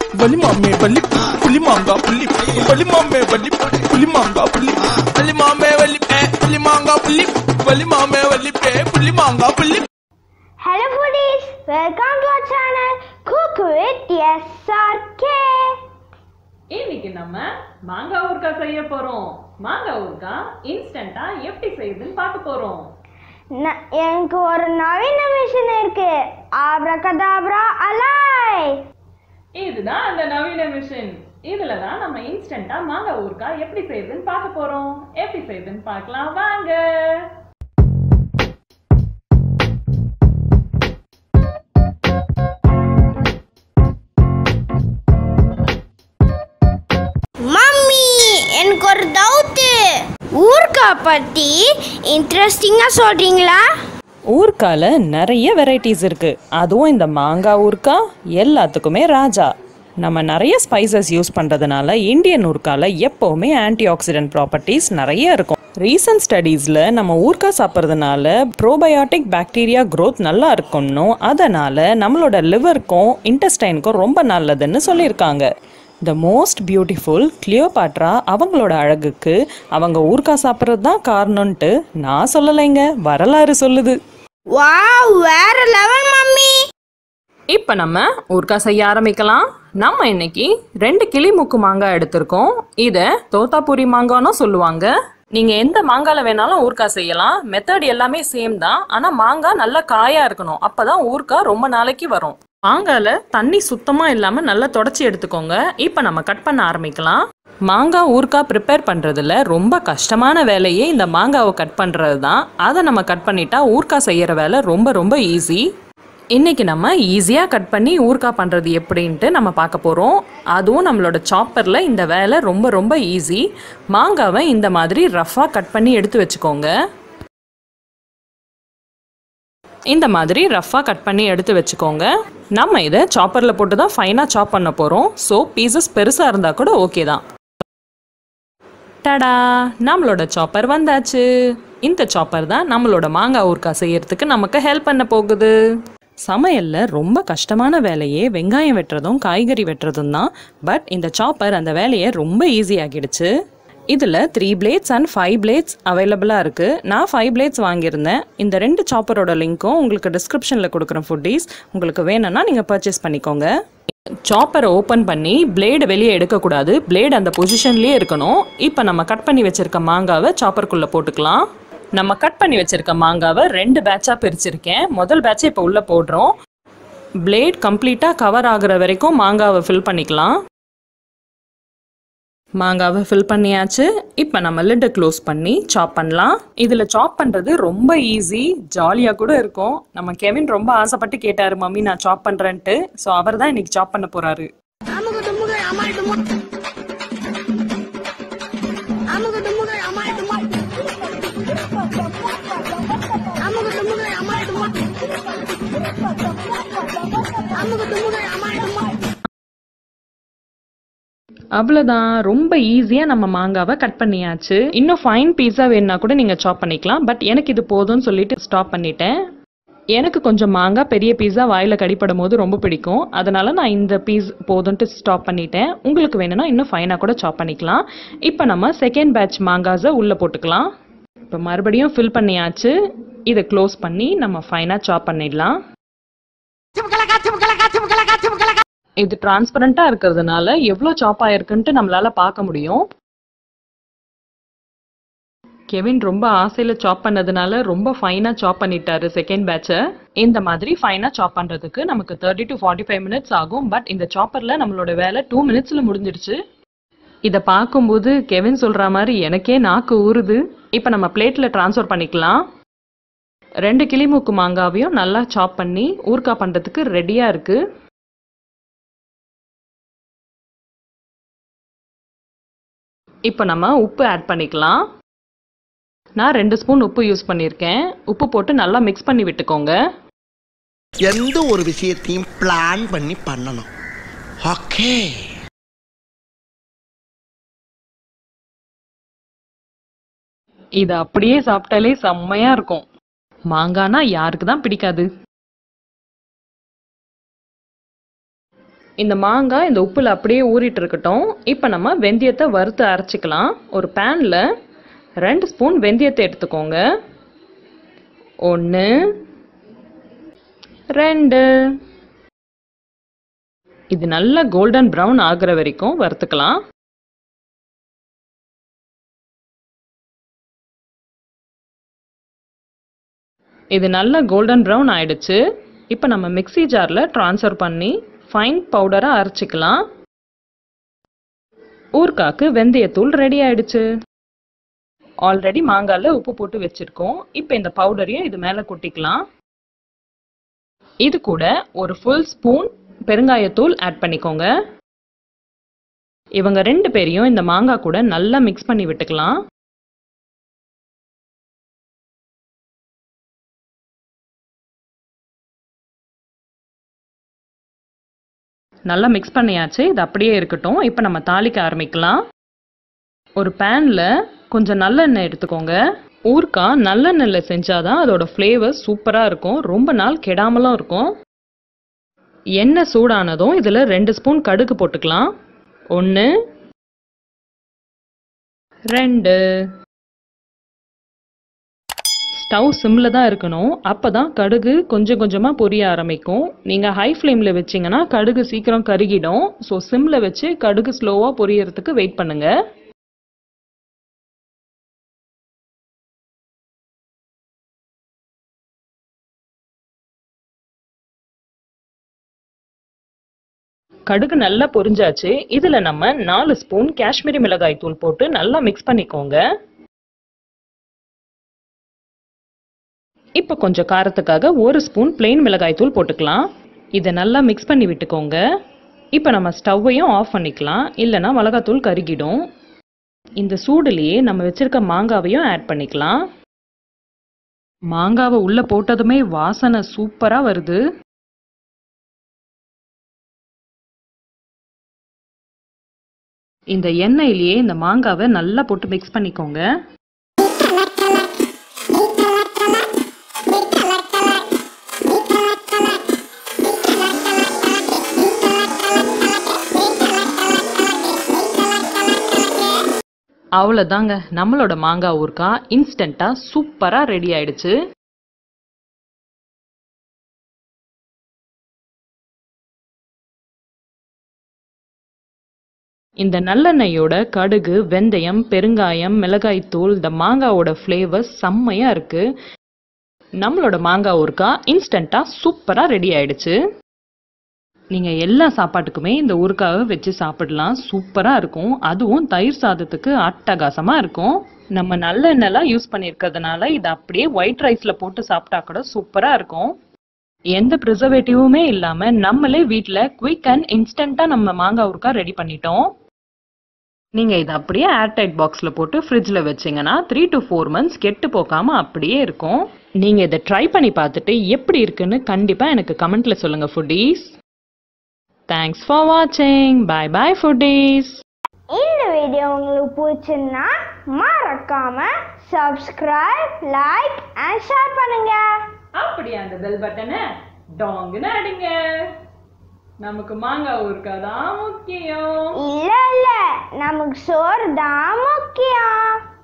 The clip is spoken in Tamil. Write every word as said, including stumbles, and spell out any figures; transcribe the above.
Bali mame bali puli manga puli bali mame bali puli manga puli bali mame bali pe puli manga puli bali mame bali pe puli manga puli. Hello foodies, welcome to our channel Cook with S R K. இன்னைக்கு நம்ம மாங்காய் ஊறுகாய் செய்ய போறோம். மாங்காய் ஊறுகாய் இன்ஸ்டன்ட்டா எப்படி செய்யுதுன்னு பார்க்க போறோம். எனக்கு ஒரு நவீன மிஷின் இருக்கு. Abracadabra alloy. இதுதான் அந்த நவீன மிஷின். இதுல தான் நம்ம இன்ஸ்டன்ட்டா மாங்காய் ஊறுகாய் எப்படி செய்யுதுன்னு பார்க்க போறோம். எப்படி செய்யுதுன்னு பார்க்கலாம் வாங்க. எனக்கு ஒரு டவுட். ஊறுகாய் பத்தி இன்ட்ரெஸ்டிங்கா சொல்றீங்களா? ஊறுகால நிறைய வெரைட்டிஸ் இருக்கு. அதுவும் இந்த மாங்காய் ஊறுகாய் எல்லாத்துக்குமே ராஜா. நம்ம நிறைய ஸ்பைசஸ் யூஸ் பண்றதுனால இந்தியன் ஊறுகால எப்பவுமே ஆன்டி ஆக்சிடென்ட் ப்ராப்பர்ட்டிஸ் நிறைய இருக்கும். ரீசன்ட் ஸ்டடீஸ்ல நம்ம ஊறுகாய் சாப்பிட்றதுனால ப்ரோபயோட்டிக் பாக்டீரியா க்ரோத் நல்லா இருக்கணும், அதனால நம்மளோட லிவருக்கும் இன்டெஸ்டைனுக்கும் ரொம்ப நல்லதுன்னு சொல்லியிருக்காங்க. த மோஸ்ட் பியூட்டிஃபுல் கிளியோபாட்ரா அவங்களோட அழகுக்கு அவங்க ஊறுகாய் சாப்பிட்றது தான் காரணம்ன்ட்டு நான் சொல்லலைங்க, வரலாறு சொல்லுது. வாவ், வேற லெவல் மம்மி. இப்போ நம்ம ஊறுகாய் செய்ய ஆரம்பிக்கலாம். நம்ம இன்னைக்கு ரெண்டு கிளி மூக்கு மாங்காய் எடுத்திருக்கோம். இதை தோத்தாபுரி மாங்காய்னு சொல்லுவாங்க. நீங்க எந்த மாங்கால வேணாலும் ஊறுகாய் செய்யலாம். மெத்தட் எல்லாமே சேம் தான். ஆனா மாங்காய் நல்லா காயா இருக்கணும், அப்பதான் ஊறுகாய் ரொம்ப நாளைக்கு வரும். மாங்கால தண்ணி சுத்தமா இல்லாம நல்லா தொடச்சி எடுத்துக்கோங்க. இப்போ நம்ம கட் பண்ண ஆரம்பிக்கலாம். மாங்காய் ஊறுகாய் ப்ரிப்பேர் பண்றதுல ரொம்ப கஷ்டமான வேலையே இந்த மாங்காவை கட் பண்றது தான். அதை நம்ம கட் பண்ணிட்டா ஊறுகாய் செய்யற வேலை ரொம்ப ரொம்ப ஈஸி. இன்னைக்கு நம்ம ஈஸியாக கட் பண்ணி ஊறுகாய் பண்ணுறது எப்படின்ட்டு நம்ம பார்க்க போகிறோம். அதுவும் நம்மளோட சாப்பரில் இந்த வேலை ரொம்ப ரொம்ப ஈஸி. மாங்காவை இந்த மாதிரி ரஃப்பாக கட் பண்ணி எடுத்து வச்சுக்கோங்க. இந்த மாதிரி ரஃப்பாக கட் பண்ணி எடுத்து வச்சுக்கோங்க. நம்ம இதை சாப்பரில் போட்டு தான் ஃபைனாக சாப் பண்ண போகிறோம். ஸோ பீசஸ் பெருசாக இருந்தால் கூட ஓகே தான். டடா, நம்மளோட சாப்பர் வந்தாச்சு. இந்த சாப்பர் தான் நம்மளோட மாங்காய் ஊறுகாய் செய்யறதுக்கு நமக்கு ஹெல்ப் பண்ண போகுது. சமையலில் ரொம்ப கஷ்டமான வேலையே வெங்காயம் வெட்டுறதும் காய்கறி வெட்டுறதும் தான். பட் இந்த சாப்பர் அந்த வேலையை ரொம்ப ஈஸியாகிடுச்சு. இதில் three blades and five blades அவைலபிளாக இருக்குது. நான் ஃபைவ் பிளேட்ஸ் வாங்கியிருந்தேன். இந்த ரெண்டு சாப்பரோட லிங்க்கும் உங்களுக்கு டிஸ்கிரிப்ஷனில் கொடுக்குறேன் ஃபுட்டீஸ். உங்களுக்கு வேணும்னா நீங்கள் பர்ச்சேஸ் பண்ணிக்கோங்க. சாப்பரை ஓப்பன் பண்ணி பிளேடு வெளியே எடுக்கக்கூடாது, பிளேடு அந்த பொசிஷன்லேயே இருக்கணும். இப்போ நம்ம கட் பண்ணி வச்சுருக்க மாங்காவை சாப்பருக்குள்ளே போட்டுக்கலாம். நம்ம கட் பண்ணி வச்சுருக்க மாங்காவை ரெண்டு பேட்சாக பிரிச்சிருக்கேன். முதல் பேட்சை இப்போ உள்ளே போடுறோம். பிளேட் கம்ப்ளீட்டாக கவர் ஆகுற வரைக்கும் மாங்காவை ஃபில் பண்ணிக்கலாம். மாங்காவை ஃபில் பண்ணியாச்சு. இப்போ நம்ம லிட்டை க்ளோஸ் பண்ணி சாப் பண்ணலாம். இதில் சாப் பண்ணுறது ரொம்ப ஈஸி, ஜாலியாக கூட இருக்கும். நம்ம கெவின் ரொம்ப ஆசைப்பட்டு கேட்டார், மம்மி நான் சாப் பண்ணுறேன்ட்டு. ஸோ அவர் தான் இன்னைக்கு சாப் பண்ண போகிறாரு. அவ்வளோதான், ரொம்ப ஈஸியாக நம்ம மாங்காவை கட் பண்ணியாச்சு. இன்னும் ஃபைன் பீஸா வேணுன்னா கூட நீங்கள் சாப் பண்ணிக்கலாம். பட் எனக்கு இது போதும்னு சொல்லிட்டு ஸ்டாப் பண்ணிட்டேன். எனக்கு கொஞ்சம் மாங்காய் பெரிய பீஸா வாயில் கடிப்படும் போது ரொம்ப பிடிக்கும், அதனால நான் இந்த பீஸ் போதும்ட்டு ஸ்டாப் பண்ணிட்டேன். உங்களுக்கு வேணும்னா இன்னும் ஃபைனாக கூட சாப் பண்ணிக்கலாம். இப்போ நம்ம செகண்ட் பேட்ச் மாங்காஸை உள்ளே போட்டுக்கலாம். இப்போ மறுபடியும் ஃபில் பண்ணியாச்சு. இதை க்ளோஸ் பண்ணி நம்ம ஃபைனாக சாப் பண்ணிடலாம். இது டிரான்ஸ்பரண்டா இருக்கிறதுனால எவ்வளோ சாப் ஆயிருக்குன்ட்டு நம்மளால பார்க்க முடியும். கெவின் ரொம்ப ஆசையில சாப் பண்ணதுனால ரொம்ப ஃபைனா சாப் பண்ணிட்டாரு செகண்ட் பேட்சை. இந்த மாதிரி ஃபைனா சாப் பண்றதுக்கு நமக்கு thirty to forty five minutes ஆகும். பட் இந்த சாப்பர்ல நம்மளோட வேலை டூ மினிட்ஸ்ல முடிஞ்சிடுச்சு. இதை பார்க்கும்போது கெவின் சொல்ற மாதிரி எனக்கே நாக்கு ஊறுது. இப்போ நம்ம பிளேட்ல டிரான்ஸ்ஃபர் பண்ணிக்கலாம். ரெண்டு கிளிமூக்கு மாங்காவையும் நல்லா சாப் பண்ணி ஊறுகாய் பண்றதுக்கு ரெடியா இருக்கு. இப்போ நம்ம உப்பு ஆட் பண்ணிக்கலாம். நான் ரெண்டு ஸ்பூன் உப்பு யூஸ் பண்ணியிருக்கேன். உப்பு போட்டு நல்லா மிக்ஸ் பண்ணி விட்டுக்கோங்க. எந்த ஒரு விஷயத்தையும் பிளான் பண்ணி பண்ணணும். ஓகே, இது அப்படியே சாப்பிட்டாலே செம்மையா இருக்கும். மாங்கானா யாருக்கு தான் பிடிக்காது. இந்த மாங்காய் இந்த உப்புல அப்படியே ஊறிட்டு இருக்கட்டும். இப்போ நம்ம வெந்தயத்தை வறுத்து அரைச்சிக்கலாம். ஒரு பேனில் ரெண்டு ஸ்பூன் வெந்தயத்தை எடுத்துக்கோங்க. ஒன்று, ரெண்டு. இது நல்லா கோல்டன் ப்ரௌன் ஆகிற வரைக்கும் வறுத்துக்கலாம். இது நல்லா கோல்டன் ப்ரௌன் ஆயிடுச்சு. இப்போ நம்ம மிக்ஸி ஜாரில் ட்ரான்ஸ்ஃபர் பண்ணி ஃபைன் பவுடராக அரைச்சிக்கலாம். ஊறுகாய்க்கு வெந்தயத்தூள் ரெடி ஆயிடுச்சு. ஆல்ரெடி மாங்காயில் உப்பு போட்டு வச்சுருக்கோம். இப்போ இந்த பவுடரையும் இது மேலே கொட்டிக்கலாம். இது கூட ஒரு ஃபுல் ஸ்பூன் பெருங்காயத்தூள் ஆட் பண்ணிக்கோங்க. இவங்க ரெண்டு பேரையும் இந்த மாங்காய் கூட நல்லா மிக்ஸ் பண்ணி விட்டுக்கலாம். நல்லா மிக்ஸ் பண்ணியாச்சு. இது அப்படியே இருக்கட்டும். இப்போ நம்ம தாளிக்க ஆரம்பிக்கலாம். ஒரு பேனில் கொஞ்சம் நல்லெண்ணெய் எடுத்துக்கோங்க. ஊறுகாய் நல்லெண்ணெயில் செஞ்சாதான் அதோட ஃப்ளேவர் சூப்பராக இருக்கும். ரொம்ப நாள் கெடாமலும் இருக்கும். எண்ணெய் சூடானதும் இதில் ரெண்டு ஸ்பூன் கடுகு போட்டுக்கலாம். ஒன்று, ரெண்டு. ஸ்டவ் சிம்மில் தான் இருக்கணும். அப்போ தான் கடுகு கொஞ்சம் கொஞ்சமாக பொரிய ஆரம்பிக்கும். நீங்கள் ஹை ஃப்ளேமில் வச்சிங்கன்னா கடுகு சீக்கிரம் கருகிடும். ஸோ சிம்மில் வச்சு கடுகு ஸ்லோவாக பொரியறதுக்கு வெயிட் பண்ணுங்கள். கடுகு நல்லா பொரிஞ்சாச்சு. இதில் நம்ம நாலு ஸ்பூன் காஷ்மீரி மிளகாய் தூள் போட்டு நல்லா மிக்ஸ் பண்ணிக்கோங்க. இப்போ கொஞ்சம் காரத்துக்காக ஒரு ஸ்பூன் பிளெயின் மிளகாய் தூள் போட்டுக்கலாம். இதை நல்லா மிக்ஸ் பண்ணி விட்டுக்கோங்க. இப்போ நம்ம ஸ்டவ்வையும் ஆஃப் பண்ணிக்கலாம், இல்லைனா மிளகாத்தூள் கருகிடும். இந்த சூடுலேயே நம்ம வச்சிருக்க மாங்காவையும் ஆட் பண்ணிக்கலாம். மாங்காவை உள்ளே போட்டதுமே வாசனை சூப்பராக வருது. இந்த எண்ணெயிலேயே இந்த மாங்காவை நல்லா போட்டு மிக்ஸ் பண்ணிக்கோங்க. அவ்வளோதாங்க, நம்மளோட மாங்காய் ஊறுகாய் இன்ஸ்டண்ட்டாக சூப்பராக ரெடி ஆயிடுச்சு. இந்த நல்லெண்ணெயோட கடுகு, வெந்தயம், பெருங்காயம், மிளகாய்த்தூள், இந்த மாங்காவோட ஃப்ளேவர் செம்மையாக இருக்குது. நம்மளோட மாங்காய் ஊறுகாய் இன்ஸ்டண்ட்டாக சூப்பராக ரெடி ஆயிடுச்சு. நீங்கள் எல்லா சாப்பாட்டுக்குமே இந்த ஊறுகாவை வச்சு சாப்பிடலாம். சூப்பராக இருக்கும். அதுவும் தயிர் சாதத்துக்கு அட்டகாசமாக இருக்கும். நம்ம நல்லெண்ணெய்லாம் யூஸ் பண்ணியிருக்கிறதுனால இது அப்படியே ஒயிட் ரைஸில் போட்டு சாப்பிட்டா கூட சூப்பராக இருக்கும். எந்த ப்ரிசர்வேட்டிவுமே இல்லாமல் நம்மளே வீட்டில் குயிக் அண்ட் இன்ஸ்டண்ட்டாக நம்ம மாங்காய் ஊறுகாய் ரெடி பண்ணிட்டோம். நீங்கள் இதை அப்படியே ஏர்டைட் பாக்ஸில் போட்டு ஃப்ரிட்ஜில் வச்சிங்கன்னா த்ரீ டு ஃபோர் மந்த்ஸ் கெட்டு போகாமல் அப்படியே இருக்கும். நீங்கள் இதை ட்ரை பண்ணி பார்த்துட்டு எப்படி இருக்குன்னு கண்டிப்பாக எனக்கு கமெண்ட்டில் சொல்லுங்கள் ஃபுட்டீஸ். தேங்க்ஸ் ஃபார் வாட்சிங். Bye bye footies. இந்த வீடியோ உங்களுக்கு பிடிச்சிருந்தா மறக்காம சப்ஸ்கிரைப், லைக் அண்ட் ஷேர் பண்ணுங்க. அப்படியே அந்த பெல் பட்டனை டாங்குன்னு அடிங்க. நமக்கு மாங்காய் ஊறுகாய் தான் முக்கியம். இல்ல இல்ல, நமக்கு சோறு தான் முக்கியம்.